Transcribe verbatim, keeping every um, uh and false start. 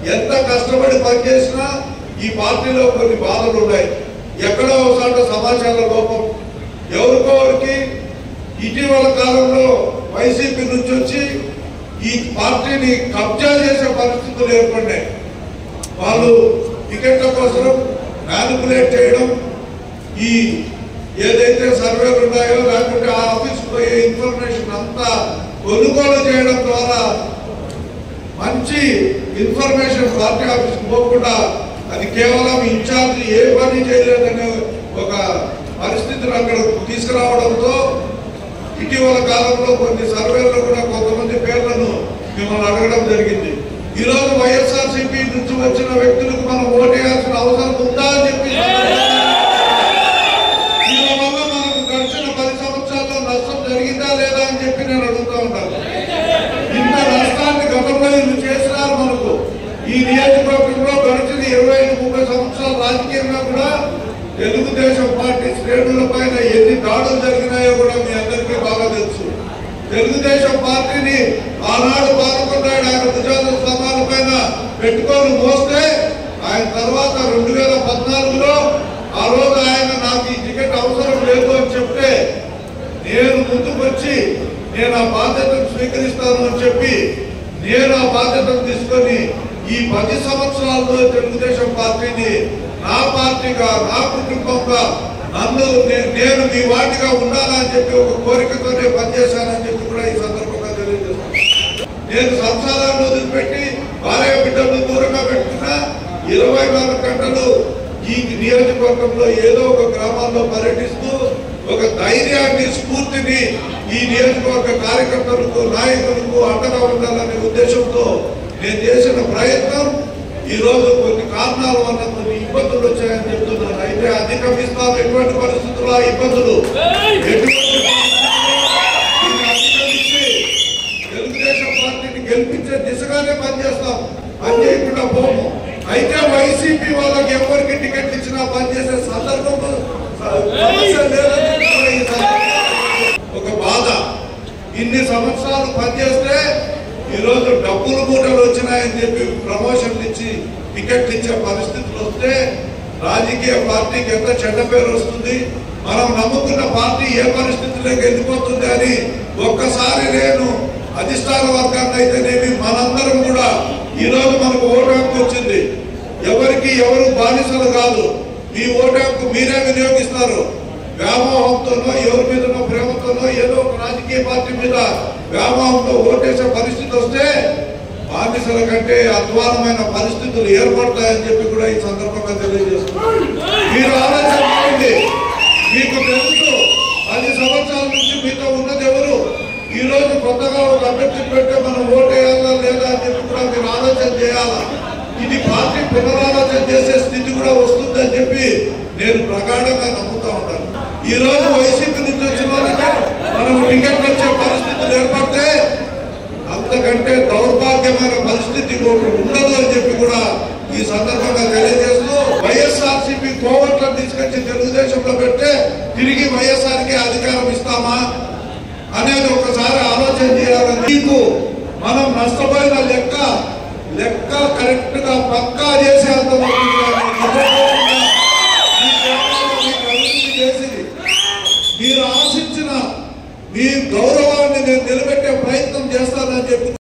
ఎంత కష్టపడి పనిచేసినా ఈ పార్టీలో కొన్ని బాధలు ఉన్నాయి. ఎక్కడో ఒకసారి సమాచార లోపం, ఎవరికోరికి ఇటీవల కాలంలో వైసీపీ నుంచి వచ్చి ఈ పార్టీని కబ్జా చేసే పరిస్థితులు ఏర్పడినాయి. వాళ్ళు టికెట్ల కోసం మ్యానిపులేట్ చేయడం, ఈ ఏదైతే సర్వేలు ఉన్నాయో లేకుంటే ఆ ఆఫీస్కి పోయే ఇన్ఫర్మేషన్ అంతా కొనుగోలు చేయడం ద్వారా మంచి ఇన్ఫర్మేషన్ పార్టీ ఆఫీస్కి పోకుండా అది కేవలం ఇన్ఛార్జ్ ఏ పని చేయలేదనే ఒక పరిస్థితిని అక్కడ తీసుకురావడంతో ఇటీవల కాలంలో కొన్ని సర్వేల్లో కూడా కొంతమంది పేర్లను మిమ్మల్ని అడగడం జరిగింది. ఈరోజు వైఎస్ఆర్సీపీ నుంచి వచ్చిన వ్యక్తులకు మనం ఓటేయాల్సిన అవసరం ఉందా అని చెప్పి దీని వల్ల మనకు గడిచిన పది సంవత్సరాల్లో నష్టం జరిగిందా లేదా అని చెప్పి నేను అడుగుతూ ఉంటాను. ఇంత నష్టాన్ని గతంలో వీళ్ళు చేసినారు. మనకు ఈ నియోజకవర్గంలో గడిచిన ఇరవై ఐదు ముప్పై సంవత్సరాల రాజకీయంగా కూడా తెలుగుదేశం పార్టీ శ్రేణుల పైన ఎన్ని దాడులు జరిగినాయో కూడా మీ అందరికీ బాగా తెలుసు. తెలుగుదేశం పార్టీని ఆనాడు పాల్గొన్నాడు ఆయన భుజాల స్థానాల పైన పెట్టుకొని మోస్తే ఆయన తర్వాత రెండు వేల పద్నాలుగులో ఆ రోజు ఆయన నాకు ఈ టికెట్ అవసరం లేదు అని చెప్తే నేను ముందుకు వచ్చి నేను ఆ బాధ్యతను స్వీకరిస్తాను అని చెప్పి నేను ఆ బాధ్యతను తీసుకొని ఈ పది సంవత్సరాల్లో తెలుగుదేశం పార్టీని నా పార్టీగా నా కుటుంబంగా నన్ను నేను మీ వాటిగా ఉండాలని చెప్పి ఒక కోరికతోనే పనిచేశానని చెప్పి కూడా ఈ సందర్భంగా తెలియజేస్తాను. నేను సంసారాన్ని వదిలిపెట్టి భార్య బిడ్డలను దూరంగా పెట్టుకున్నా ఇరవై నాలుగు గంటలు ఈ నియోజకవర్గంలో ఏదో ఒక గ్రామాల్లో పర్యటిస్తూ ఒక ధైర్యాన్ని స్ఫూర్తిని ఈ నియోజకవర్గ కార్యకర్తలకు నాయకులకు అండగా ఉండాలనే ఉద్దేశంతో నేను చేసిన ప్రయత్నం ఈ రోజు కొన్ని కారణాల వల్ల కొన్ని ఇబ్బందులు వచ్చాయని చెప్తున్నాను. అయితే అధిగమిస్తాం. ఎటువంటి పరిస్థితుల్లో ఆ ఇబ్బందులు ఎటువంటి అధిగమించి తెలుగుదేశం పార్టీని గెలిపించే దిశగానే పనిచేస్తాం. పని చేయకుండా పోము. అయితే వైసీపీ వాళ్ళకి ఎవరికి టికెట్ ఇచ్చినా పనిచేసే సందర్భం సమస్య లేదని ఒక బాధ. ఇన్ని సంవత్సరాలు పనిచేస్తే ఈరోజు డబ్బులు మూటలు వచ్చినాయని చెప్పి ప్రమోషన్లు ఇచ్చి టికెట్లు ఇచ్చే పరిస్థితులు వస్తే రాజకీయ పార్టీకి ఎంత చెడ్డ పేరు వస్తుంది. మనం నమ్ముకున్న పార్టీ ఏ పరిస్థితుల్లోకి వెళ్ళిపోతుంది అని ఒక్కసారి నేను అధిష్టాన వర్గాన్ని అయితేనేమి మనందరం కూడా ఈరోజు మనకు ఓటు హక్కు వచ్చింది. ఎవరికి ఎవరు బానిసలు కాదు. మీ ఓటు హక్కు మీరే వినియోగిస్తారు. వ్యామోహంతోనో ఎవరి మీదనో ప్రేమతోనో ఏదో ఒక రాజకీయ పార్టీ మీద వ్యామోహంతో ఓటేసే పరిస్థితి వస్తే బానిసల కంటే అధ్వానమైన పరిస్థితులు ఏర్పడతాయని చెప్పి కూడా ఈ సందర్భంగా తెలియజేస్తున్నారు. మీరు ఆలోచన చేయండి. మీకు తెలుసు పది సంవత్సరాల నుంచి మీతో ఉన్నది ఎవరు. ఈ రోజు కొత్తగా ఒక అభ్యర్థి పెడితే మనం ఓటేయాలా లేదా అని చెప్పి కూడా మీరు ఆలోచన చేయాలా. ఇది పార్టీ పునరాలోచన చేసే స్థితి కూడా వస్తుందని చెప్పి నేను ప్రగాఢంగా నమ్ముతా ఉంటాను. ఈ రోజు వైసీపీ నుంచి వచ్చిన వాళ్ళకి మనం టికెట్ వచ్చే పరిస్థితులు ఏర్పడితే అంతకంటే దౌర్భాగ్యమైన పరిస్థితి ఉండదు అని చెప్పి కూడా ఈ సందర్భంగా తెలియజేస్తూ వైఎస్ఆర్సీపీ కోవట్లను తీసుకొచ్చి తెలుగుదేశంలో పెడితే తిరిగి వైఎస్ఆర్కి అధికారం ఇస్తామా అనేది ఒకసారి ఆలోచన చేయాలని. మీకు మనం నష్టపోయిన లెక్క లెక్క కరెక్ట్ గా పక్కా చేసే అంత మీరు ఆశించిన మీ గౌరవాన్ని నేను నిలబెట్టే ప్రయత్నం చేస్తానని చెప్పి